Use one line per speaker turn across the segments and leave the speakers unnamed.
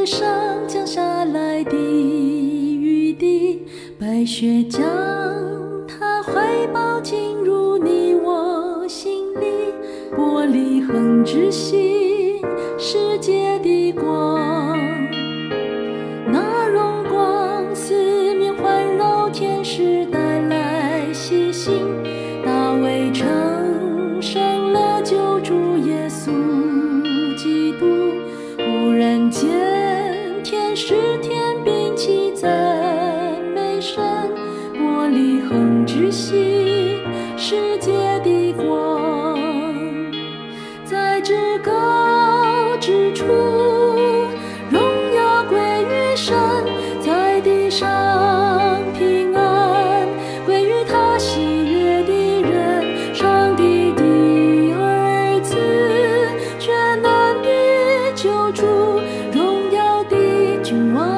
上降下来的雨滴，白雪将它怀抱进入你我心里，玻璃恒之心，世界的光。那荣光四面环绕，天使带来喜信，大卫称生了救主耶稣基督。忽然间，天使天兵齐赞美神，玻璃恒之心，世界的光，在至高之处，荣耀归于神，在地上平安归于他喜悦的人，上帝的儿子，全能的救主，荣耀的君王，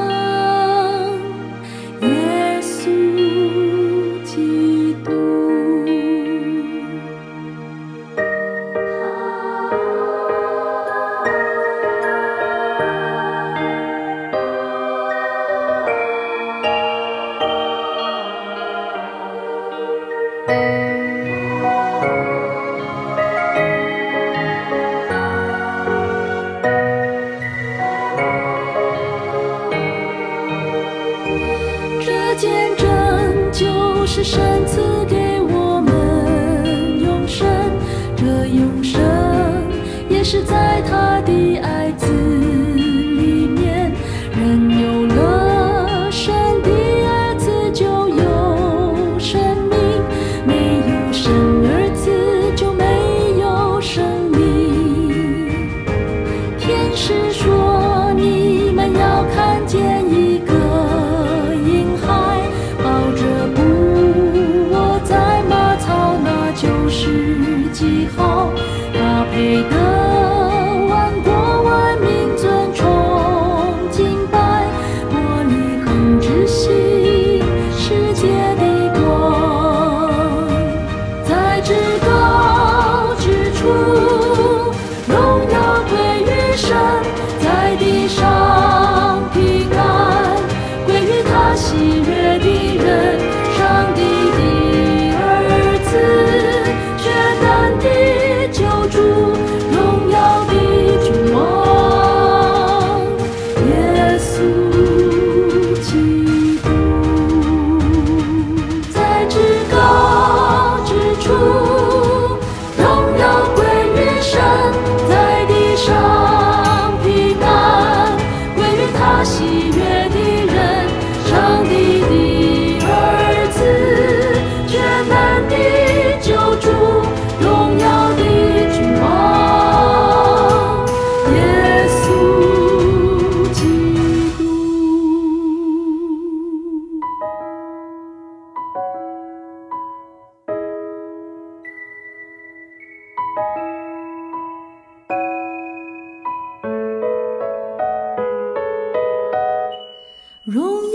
耶稣基督。这见证就是神赐给我们永生，这永生也是在他的爱子里面。人有了神的儿子就有生命，没有神儿子就没有生命。天使说你们要看见一个婴孩，抱着布卧在马槽，那就是记号。他配得万国万民尊崇敬拜，玻璃恒之心，世界的光，在至高之处，荣耀归于神，在地上平安归于他喜悦的人，上帝的儿子，全能的救主，荣耀的君王，耶稣基督。在至高之处，荣耀归于神，在地上平安归于他喜悦的人，上帝的儿子，全能的救主，荣耀的君王，耶稣基督。荣